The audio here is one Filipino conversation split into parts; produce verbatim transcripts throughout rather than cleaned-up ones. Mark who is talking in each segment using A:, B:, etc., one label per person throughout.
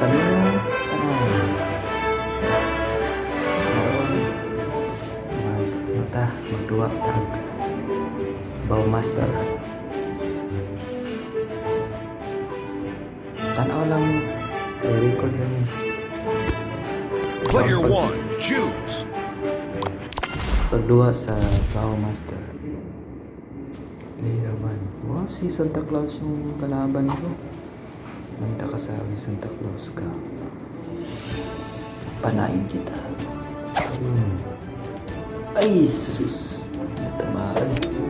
A: kanino tanan. Karon mag ano ta, magduwa tag Bowmaster. Tanaw lang kay record lang.
B: Player one, choose.
A: Pagduwa sa Bowmaster. Player one. Wow, si Santa Claus yung kalaban ko. Manta ka sabi, Santa Claus ka. Panain kita. Hmm. Ay, sus. Natamaan.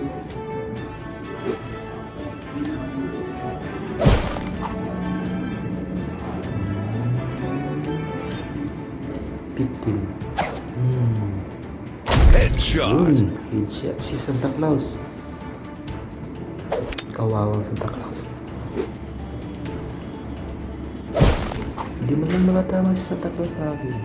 A: fifteen. Hmm.
B: Headshot.
A: Hmm. Headshot si Santa Claus. Kawawang Santa Claus. Hindi mo lang nakatama si Santa Claus sa akin.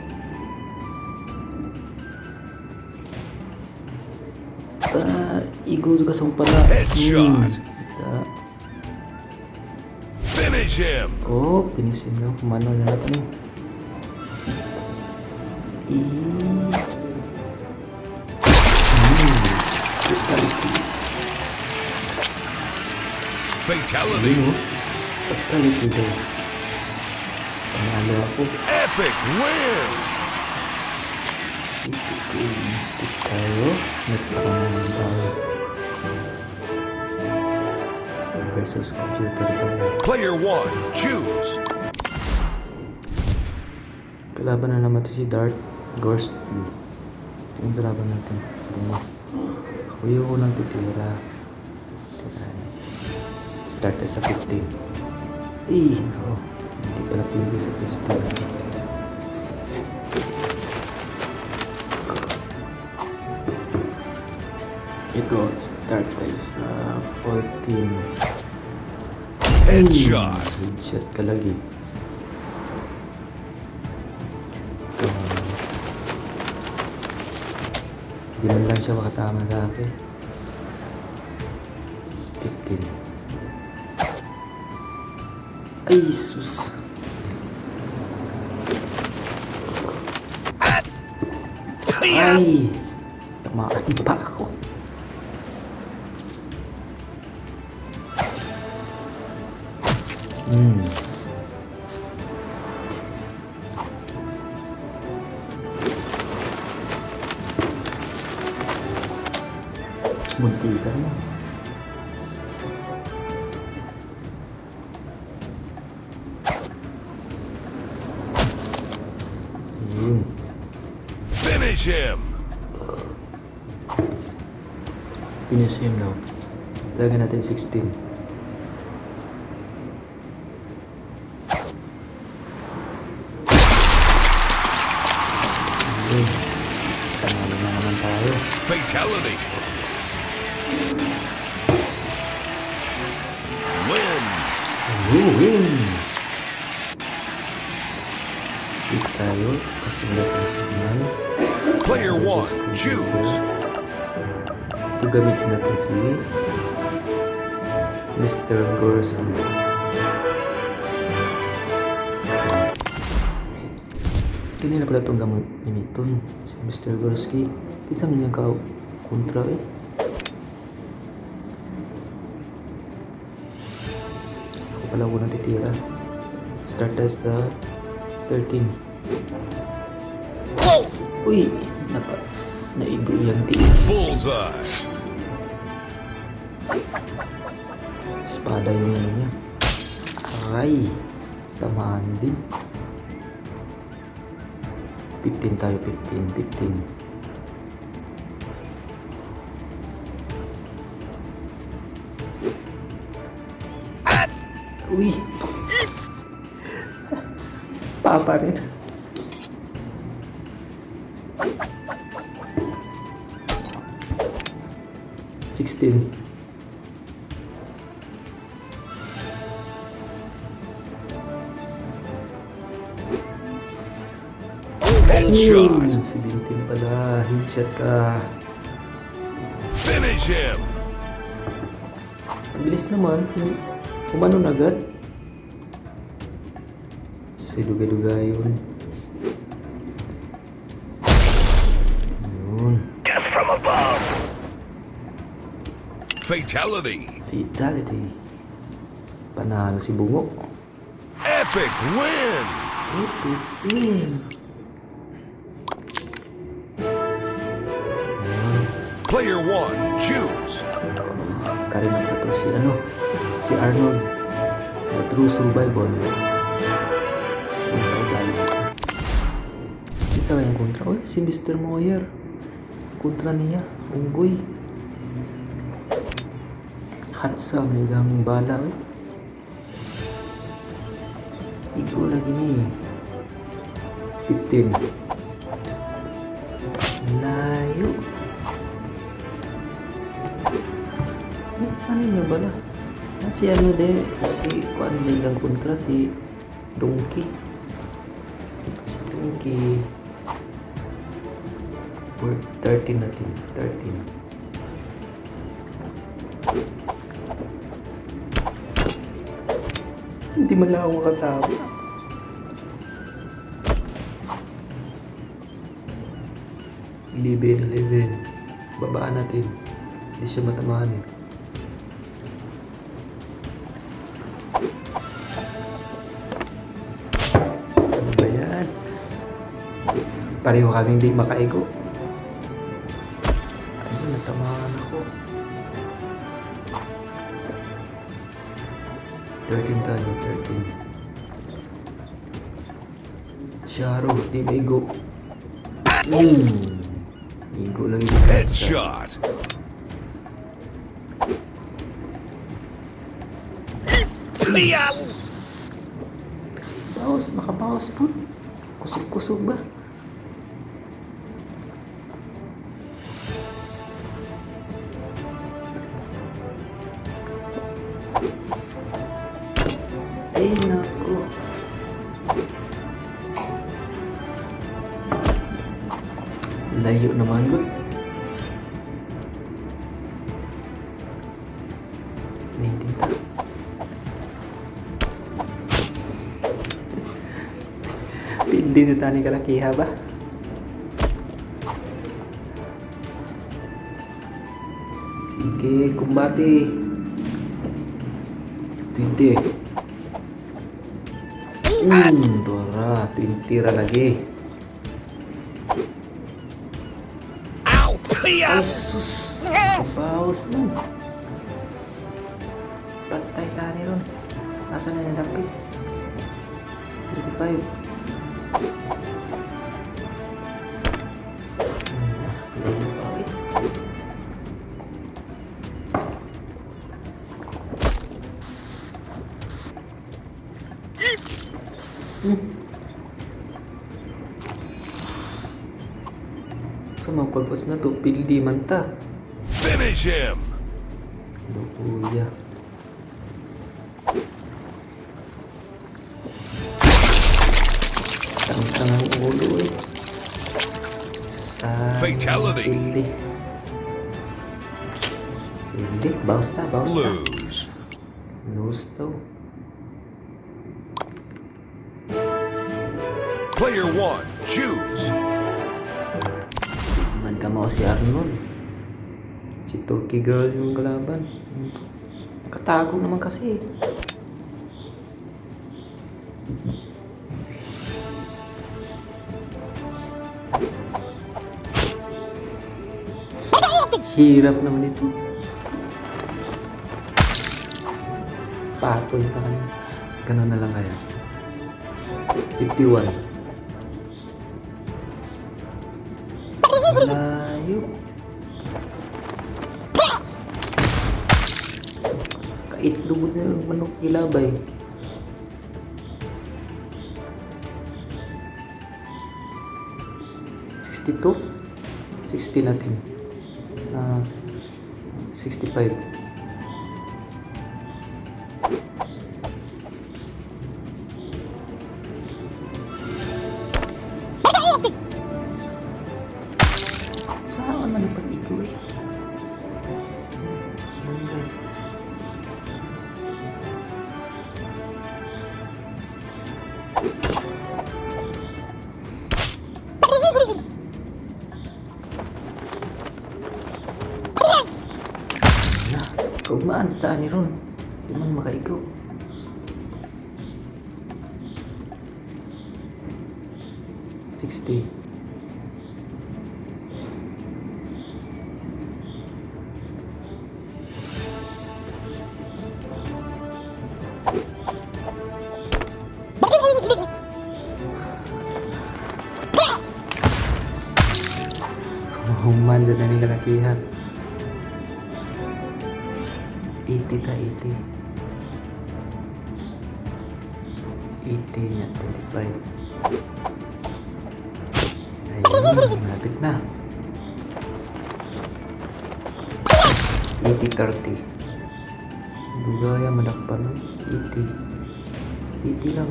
A: Ta, igo ka sa pala.
B: Headshot.
A: Ta.
B: Finish him.
A: Oh, finish him na. Kumano na natin eh. I... Hmm. Fatality.
B: Fatality.
A: Fatality daw. Panalo ako.
B: Epic win.
A: Stick tayo. Next round tayo. Versus computer tayo.
B: Player one, choose.
A: Kalaban na naman ito si Dark Ghost. Yung kalaban natin. Ako yung unang titira. Start tayo sa fifteen. Eh, oh, hindi pala pili sa fifteen. Ito, start tayo sa fourteen.
B: Headshot.
A: Headshot ka lagi. Hindi man lang siya makatama sa akin. fifteen. Ay, sus. Ay! Tamaan pa ako. Hmm. Munti ka na. Hmm.
B: Finish him.
A: Finish him now. Lagyan natin sixteen. Hmm. Panalo na naman tayo.
B: Fatality. Win.
A: Ooh, win! Skip tayo kasi wala tayong signal.
B: Player one, choose.
A: Ito gamitin natin si Mister Gorski. Kanina pala itong gamitin si Mister Gorski. Isang niyang ka-kontra eh. Ako pala unang titira. Start tayo sa thirteen. Uy! Napa, naigo yung tiis.
B: Bullseye.
A: Espada yung ano niya. Aray! Tamaan din. fifteen tayo, fifteen, fifteen. Uy! Papa rin. sixteen.
B: Headshot.
A: seventeen pala. Headshot ka.
B: Finish him.
A: Ang bilis naman. Kumano na agad. Kasi dugay-dugay yun. Yun.
C: Death from above.
B: Fatality.
A: Fatality. Panalo si Bungo.
B: Epic win.
A: Epic win.
B: Player one, choose.
A: Karin na to si ano, si Arnold. The true survival. Survival. Isa yung kontra. Oy, si Mister Moyer. Kontra niya. Unggoy. Hatsa, may lang bala. Oy. Igo lagi ni. fifteen. Layo. Saan yun ba na? Si ano de, si kuan lang kontra si Donkey. Si Donkey. For thirteen natin. thirteen. Hindi man lang ako makatawa. eleven, eleven. Babaan natin. Hindi siya matamaan eh. Ano ba yan? Pareho kaming di makaigo. Ayun, natamaan ako. thirteen tayo, thirteen. Sharo, di maigo. Mm. Igo lang yung
B: Headshot.
A: Bawas, makabawas po. Kusog-kusog ba? Ay, naku. Layo naman ko. Naiintinta. Hindi sa tani kalakiha ba? Sige, kumbati. twenty. Hmm, dora. twenty ra lagi. Ay, sus. Bawas man. Patay tani ron. Nasaan na nalapit? thirty-five. Hmm. So magpagpas na to, pildi man ta.
B: Finish him.
A: Ano kuya? Tang-tang ang ulo eh. Ah,
B: Fatality.
A: Pildi. Pildi, bawas na, bawas na.
B: Lose.
A: Lose daw.
B: Player one, choose.
A: Man ka mo si Arnold. Si Turkey girl yung kalaban. Nakatago naman kasi. Hirap naman ito. Patoy sa kanya. Ganun na lang kaya. fifty-one. Malayo. Kaitlog na yung manok ilabay. sixty-two? sixty natin. Ah, sixty-five. Saan man ang pag-igo eh? maan sa taan ni Ron. Di man makaigo. sixty. Human doon na nila nakiha. eighty ta, eighty. eighty niya, twenty-five. Ayun, malapit na. eighty, thirty. Bugaya, madakpan. eighty. eighty lang.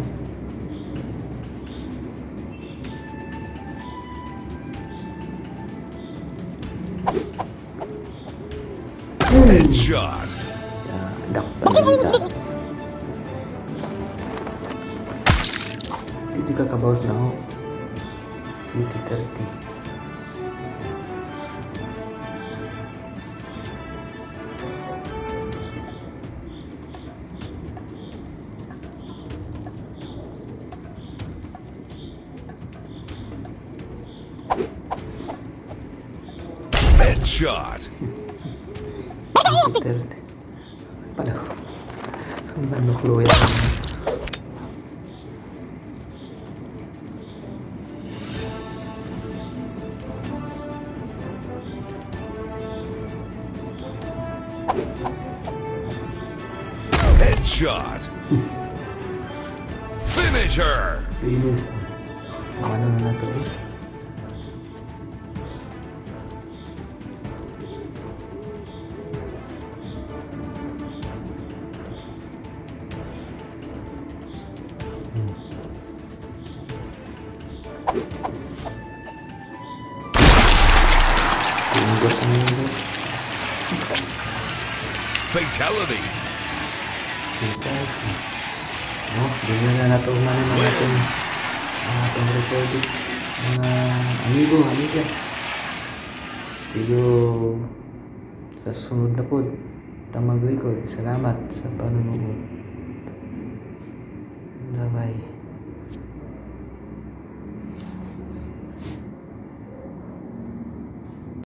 B: Headshot.
A: Ya, dakpan kita. Ini juga kabawas na ako. eighty, thirty.
B: Headshot.
A: thirty. Pala. Ang manuklo yan.
B: Headshot. Finish her.
A: Finish. Ano na nato eh?
B: Fatality.
A: Fatality. Oh, ganyan na natuman ng ating ang ating recorded mga amigo, amiga. See you sa sunod na po. Tamang record. Salamat sa panonood. Bye-bye.